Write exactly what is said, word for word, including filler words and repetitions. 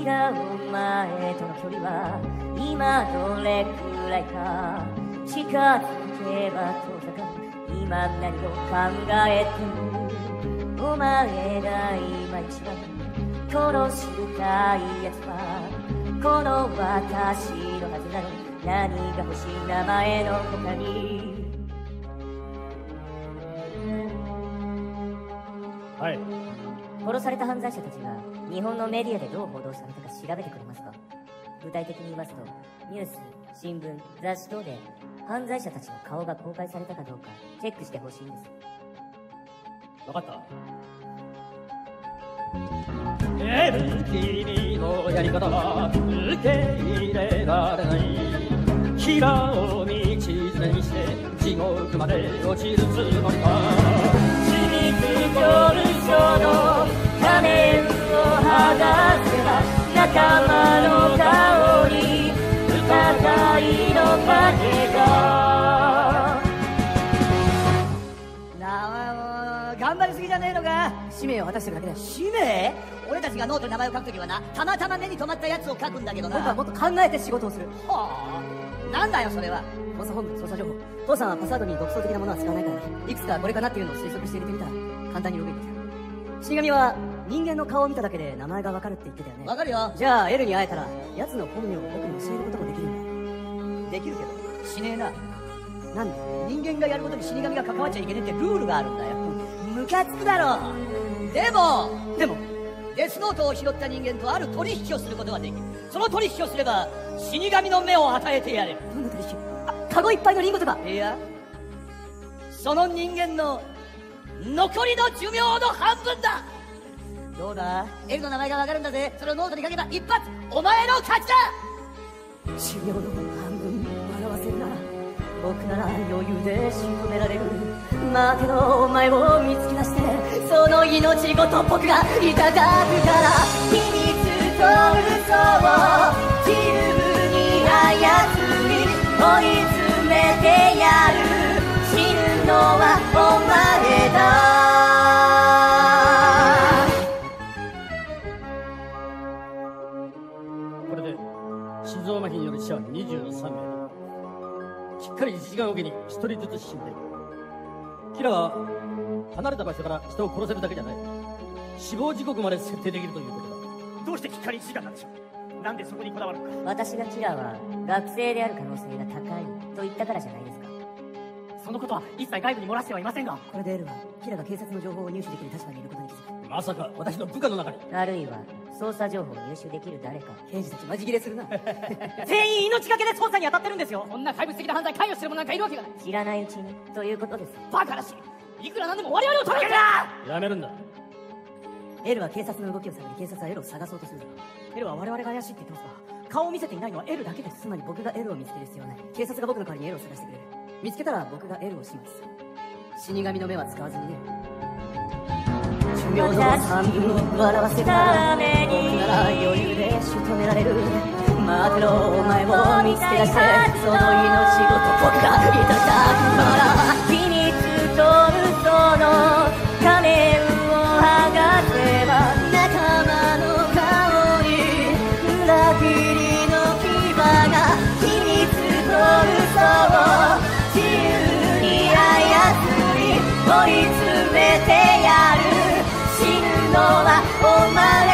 君らお前との距離は今どれくらいか、近づけば遠ざかる今何を考えてる、お前が今一番殺したいやつはこの私のはずなのに、何が欲しい名前の他に。 はい。 殺された犯罪者たちが日本のメディアでどう報道されたか調べてくれますか。具体的に言いますと、ニュース、新聞、雑誌等で犯罪者たちの顔が公開されたかどうかチェックしてほしいんです。 分かった。エル君のやり方は受け入れられない。平を道連れにして地獄まで落ちるつもりか。 秘密上るその仮面を剥がせば仲間の顔に疑いの影が。 なあ、頑張りすぎじゃねえのか。使命を果たしてるだけだよ。使命？俺たちがノートに名前を書くときはな、たまたま目に留まったやつを書くんだけどな。僕はもっと考えて仕事をする。はあ、なんだよそれは。捜査本部捜査情報。父さんはパスワードに独創的なものは使わないから、いくつかこれかなっていうのを推測して入れてみたら簡単にログインできた。死神は人間の顔を見ただけで名前がわかるって言ってたよね。わかるよ。じゃあ L に会えたら奴の本名を僕に教えることもできるんだ。できるけど死ねえな。なんで？人間がやることに死神が関わっちゃいけねえってルールがあるんだよ。ムカつくだろ。でもでもデスノートを拾った人間とある取引をすることができる。その取引をすれば死神の目を与えてやれる。どんな取引？あ、カゴいっぱいのリンゴとか。いや、その人間の残りの寿命の半分だ。どうだ？ L の名前がわかるんだぜ。それをノートに書けば一発お前の勝ちだ。寿命の半分笑わせるなら僕なら余裕で仕留められる。待てろお前を見つけ出してその命ごと僕がいただくから。秘密と嘘を自由に操り追い詰めてやる。死ぬのはお前だ。これで心臓麻痺による死はにじゅうさんめいだ。しっかりいちじかんおきにひとりずつ死んでいる。キラは離れた場所から人を殺せるだけじゃない、死亡時刻まで設定できるということだ。 どうしてきっかりいちじかんなんでしょう。なんでそこにこだわるのか。 私がキラーは学生である可能性が高いと言ったからじゃないですか。 そのことは一切外部に漏らしてはいませんが。 これで L はキラが警察の情報を入手できる立場にいることに気づく。 まさか私の部下の中に。 あるいは捜査情報を入手できる誰か。 刑事たちマジ切れするな。 全員命がけで捜査に当たってるんですよ。こんな怪物的な犯罪関与してる者なんかいるわけがない。 知らないうちにということです。 バカだし、いくらなんでも我々を取り上げるな。 やめるんだ。 L は警察の動きを探り警察は L を探そうとする。 L は我々が怪しいって言ってますが顔を見せていないのは L だけです。つまり僕が L を見つける必要はない。警察が僕の代わりに L を探してくれる。見つけたら僕が L を始末。死神の目は使わずにね。寿命の半分を笑わせた僕なら余裕で仕留められる。待てろお前を見つけ出してその命ごと僕がいただくから。 秘密と嘘の仮面を剥がせば仲間の顔に裏切りの牙が。秘密と嘘を自由に操り追い詰めてやる。死ぬのはお前